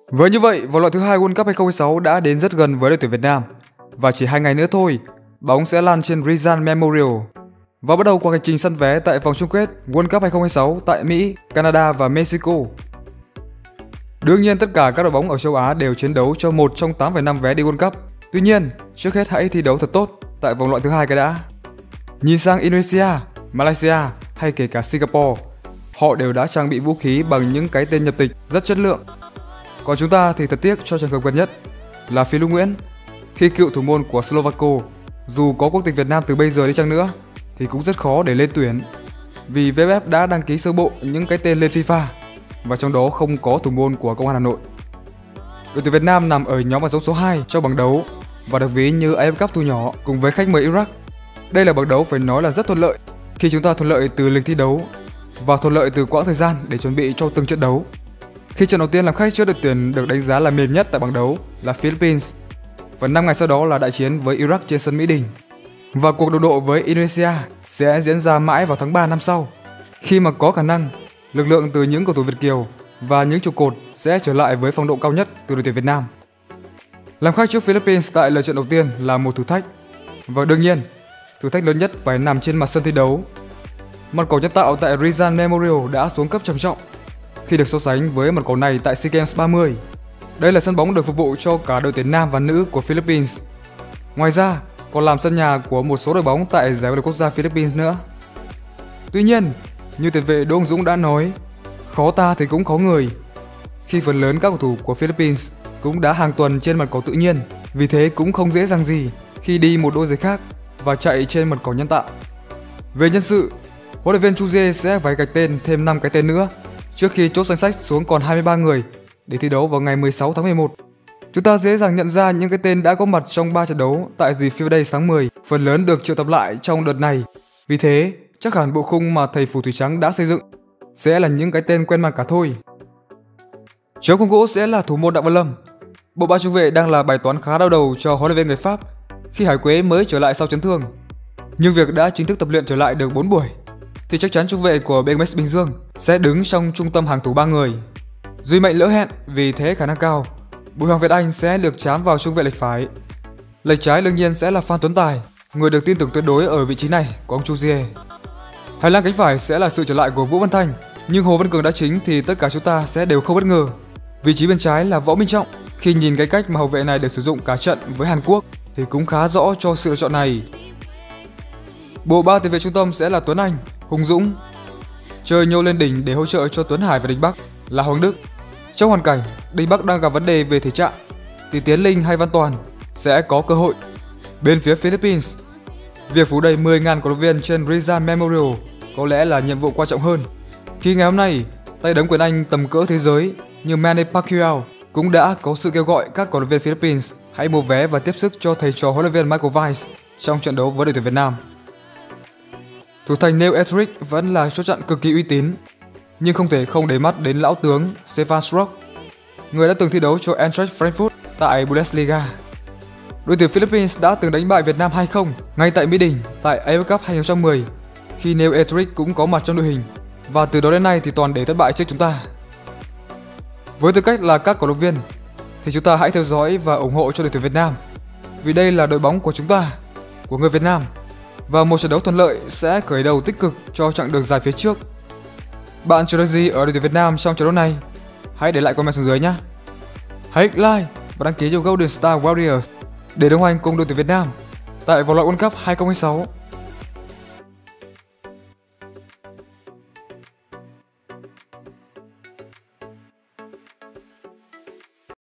Với như vậy, vòng loại thứ hai World Cup 2026 đã đến rất gần với đội tuyển Việt Nam và chỉ 2 ngày nữa thôi, bóng sẽ lan trên Rizal Memorial và bắt đầu cuộc hành trình săn vé tại vòng chung kết World Cup 2026 tại Mỹ, Canada và Mexico. Đương nhiên tất cả các đội bóng ở châu Á đều chiến đấu cho một trong 8,5 vé đi World Cup. Tuy nhiên, trước hết hãy thi đấu thật tốt tại vòng loại thứ hai cái đã. Nhìn sang Indonesia, Malaysia hay kể cả Singapore, họ đều đã trang bị vũ khí bằng những cái tên nhập tịch rất chất lượng. Còn chúng ta thì thật tiếc cho trường hợp gần nhất là Phi Lúc Nguyễn, khi cựu thủ môn của Slovakia dù có quốc tịch Việt Nam từ bây giờ đi chăng nữa thì cũng rất khó để lên tuyển, vì VFF đã đăng ký sơ bộ những cái tên lên FIFA và trong đó không có thủ môn của Công an Hà Nội. Đội tuyển Việt Nam nằm ở nhóm hạt giống số 2 trong bảng đấu và được ví như AFF Cup thu nhỏ cùng với khách mời Iraq. Đây là bảng đấu phải nói là rất thuận lợi khi chúng ta thuận lợi từ lịch thi đấu và thuận lợi từ quãng thời gian để chuẩn bị cho từng trận đấu. Khi trận đầu tiên làm khách trước đội tuyển được đánh giá là mềm nhất tại bảng đấu là Philippines và 5 ngày sau đó là đại chiến với Iraq trên sân Mỹ Đình. Và cuộc đụng độ với Indonesia sẽ diễn ra mãi vào tháng 3 năm sau, khi mà có khả năng lực lượng từ những cầu thủ Việt kiều và những trụ cột sẽ trở lại với phong độ cao nhất từ đội tuyển Việt Nam. Làm khách trước Philippines tại lượt trận đầu tiên là một thử thách, và đương nhiên thử thách lớn nhất phải nằm trên mặt sân thi đấu. Mặt cầu nhân tạo tại Rizal Memorial đã xuống cấp trầm trọng khi được so sánh với mặt cầu này tại SEA Games 30. Đây là sân bóng được phục vụ cho cả đội tuyển nam và nữ của Philippines. Ngoài ra, còn làm sân nhà của một số đội bóng tại giải vô địch quốc gia Philippines nữa. Tuy nhiên, như tiền vệ Đỗ Hùng Dũng đã nói, khó ta thì cũng khó người, khi phần lớn các cầu thủ của Philippines cũng đã hàng tuần trên mặt cầu tự nhiên, vì thế cũng không dễ dàng gì khi đi một đôi giày khác và chạy trên mặt cầu nhân tạo. Về nhân sự, huấn luyện viên Chu Dê sẽ phải gạch tên thêm 5 cái tên nữa trước khi chốt danh sách xuống còn 23 người để thi đấu vào ngày 16 tháng 11. Chúng ta dễ dàng nhận ra những cái tên đã có mặt trong 3 trận đấu tại dịp FIFA Day sáng 10, phần lớn được triệu tập lại trong đợt này. Vì thế, chắc hẳn bộ khung mà thầy Phù Thủy Trắng đã xây dựng sẽ là những cái tên quen mặt cả thôi. Trước khung gỗ sẽ là thủ môn Đặng Văn Lâm. Bộ ba trung vệ đang là bài toán khá đau đầu cho huấn luyện viên người Pháp khi Hải Quế mới trở lại sau chấn thương. Nhưng việc đã chính thức tập luyện trở lại được 4 buổi thì chắc chắn trung vệ của BMX Bình Dương sẽ đứng trong trung tâm hàng thủ 3 người. Duy Mạnh lỡ hẹn, vì thế khả năng cao Bùi Hoàng Việt Anh sẽ được chám vào trung vệ lệch phải. Lệch trái đương nhiên sẽ là Phan Tuấn Tài, người được tin tưởng tuyệt đối ở vị trí này của ông Chu Dê. Hành lang cánh phải sẽ là sự trở lại của Vũ Văn Thanh, nhưng Hồ Văn Cường đã chính thì tất cả chúng ta sẽ đều không bất ngờ. Vị trí bên trái là Võ Minh Trọng. Khi nhìn cái cách mà hậu vệ này được sử dụng cả trận với Hàn Quốc thì cũng khá rõ cho sự lựa chọn này. Bộ ba tiền vệ trung tâm sẽ là Tuấn Anh, Hùng Dũng. Chơi nhô lên đỉnh để hỗ trợ cho Tuấn Hải và Đình Bắc là Hoàng Đức. Trong hoàn cảnh Đình Bắc đang gặp vấn đề về thể trạng thì Tiến Linh hay Văn Toàn sẽ có cơ hội. Bên phía Philippines, việc phủ đầy 10.000 cổ động viên trên Rizal Memorial có lẽ là nhiệm vụ quan trọng hơn, khi ngày hôm nay tay đấm quyền Anh tầm cỡ thế giới như Manny Pacquiao cũng đã có sự kêu gọi các cổ động viên Philippines hãy mua vé và tiếp sức cho thầy trò huấn luyện viên Michael Weiss trong trận đấu với đội tuyển Việt Nam. Thủ thành Neil Etheridge vẫn là chốt chặn cực kỳ uy tín, nhưng không thể không để mắt đến lão tướng Stefan Struck, người đã từng thi đấu cho Eintracht Frankfurt tại Bundesliga. Đội tuyển Philippines đã từng đánh bại Việt Nam 2-0 ngay tại Mỹ Đình tại AFF Cup 2010 khi Neil Etheridge cũng có mặt trong đội hình, và từ đó đến nay thì toàn để thất bại trước chúng ta. Với tư cách là các cổ động viên thì chúng ta hãy theo dõi và ủng hộ cho đội tuyển Việt Nam, vì đây là đội bóng của chúng ta, của người Việt Nam, và một trận đấu thuận lợi sẽ khởi đầu tích cực cho chặng đường dài phía trước. Bạn chờ đợi gì ở đội tuyển Việt Nam trong trận đấu này? Hãy để lại comment xuống dưới nhé. Hãy like và đăng ký cho Golden Star Warriors để đồng hành cùng đội tuyển Việt Nam tại vòng loại World Cup 2026.